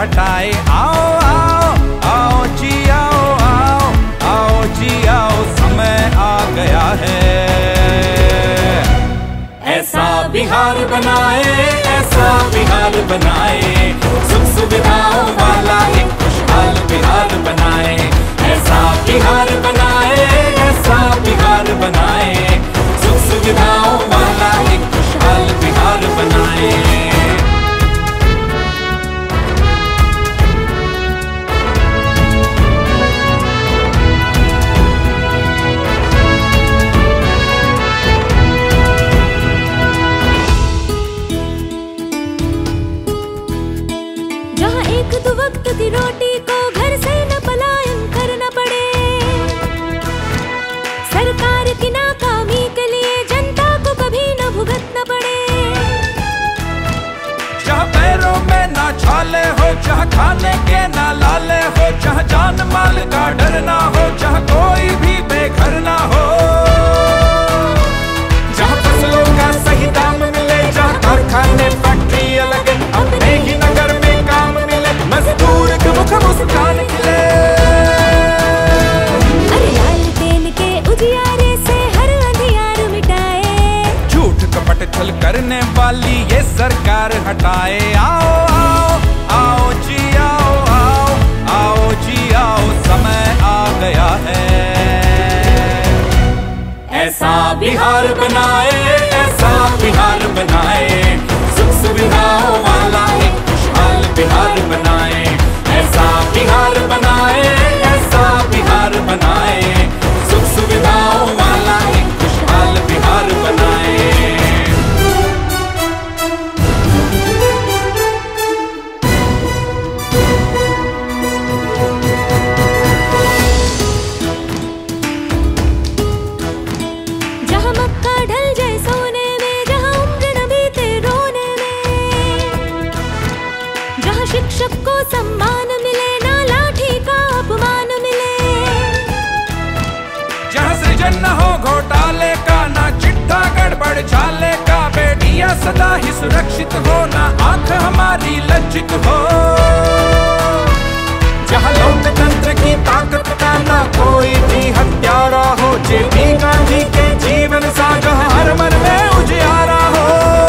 हटाए। आओ आओ आओ जी आओ आओ आओ जी आओ, समय आ गया है। ऐसा बिहार बनाए, ऐसा बिहार बनाए, सुख सुविधाओं वाला एक खुशहाल बिहार बनाए। ऐसा बिहार बनाए, ऐसा बिहार बनाए, सुख सुविधाओं वाला एक खुशहाल बिहार बनाए। जहाँ एक दो वक्त की रोटी को घर से न पलायन करना पड़े, सरकार की नाकामी के लिए जनता को कभी न भुगतना पड़े। जहाँ पैरों में ना छाले हो, जहाँ खाने के ना लाले हो, जहाँ जान माल का डर ना हो, जहाँ कोई भी बेघर ना हो, जहाँ फसलों का सही दाम मिले, जहाँ कारखाने फैक्ट्री लगे, अपने ही नगर में काम मिले, मजदूर के मुख मुस्कान खिले। अरे लालटेन के उजियारे से हर अंधियार मिटाए, झूठ कपट छल करने वाली ये सरकार हटाए। आओ आओ आओ जी आओ आओ आओ जी आओ, समय आ गया है। ऐसा बिहार बनाए, ऐसा बिहार बनाए, सुख सुविधाओं वाला एक खुशहाल बिहार बनाए। ऐसा बिहार बनाए, ऐसा बिहार बनाए, सुख सुविधाओं वाला एक खुशहाल बिहार बनाए। जहाँ मक्का ढल जाए सोने में, जहाँ उम्र न बीते रोने में, जहाँ शिक्षक को सम्मान मिले, ना लाठी का अपमान मिले, जहाँ सृजन न हो घोटाले का, ना चिट्ठा गड़बड़ झाले का, बेटियां सदा ही सुरक्षित हो, ना आंख हमारी लज्जित हो, जहाँ लोकतंत्र की ताकत का ना कोई भी हत्यारा हो, जेपी गांधी के जीवन सा जहाँ हर मन में उजियारा हो।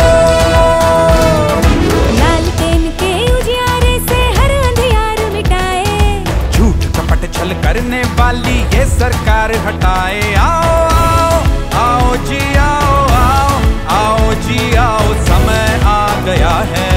लालटेन के उजियारे से हर अंधियार मिटाए, झूठ कपट छल करने वाली ये सरकार हटाए। आओ आओ आओ जी आओ आओ आओ जी आओ, समय आ गया है।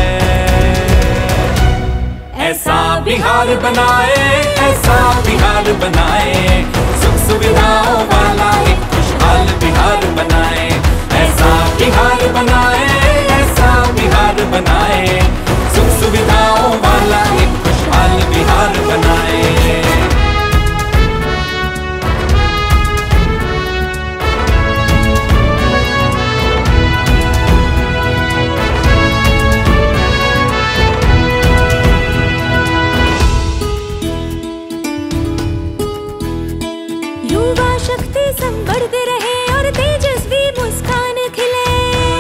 ऐसा बिहार बनाए, ऐसा बिहार बनाए, सुख सुविधाओं वाला एक खुशहाल बिहार बनाए। ऐसा बिहार बनाए, ऐसा बिहार बनाए, सुख सुविधाओं वाला एक खुशहाल बिहार बनाए। युवा शक्ति संवर्धते रहे और तेजस्वी मुस्कान खिले,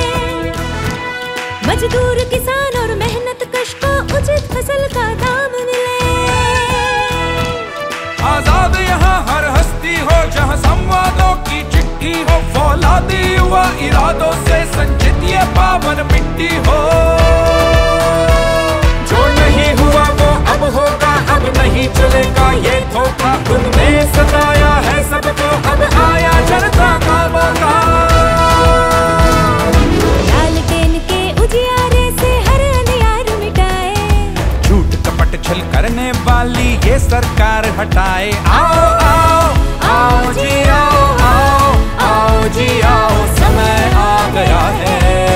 मजदूर किसान और मेहनत कश को उचित फसल का दाम मिले। आजाद यहाँ हर हस्ती हो, जहाँ संवादों की चिट्ठी हो, फौलादी युवा इरादों से संचित ये पावन मिट्टी हो। जो नहीं हुआ वो अब होगा, अब नहीं चलेगा ये धोखा, तुमने सताया है सबको, अब आया जनता का मौका। लालटेन के उजियारे से हर अंधियार मिटाए, झूठ कपट छल करने वाली ये सरकार हटाए। आओ आओ आओ जी आओ आओ आओ जी आओ, समय आ गया है।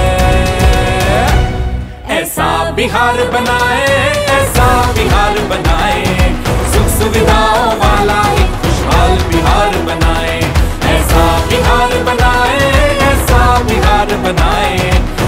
ऐसा बिहार बनाए, ऐसा बिहार बनाए, सुख सुविधाओं वाला एक खुशहाल बिहार बनाए। ऐसा बिहार बनाए, ऐसा बिहार बनाए,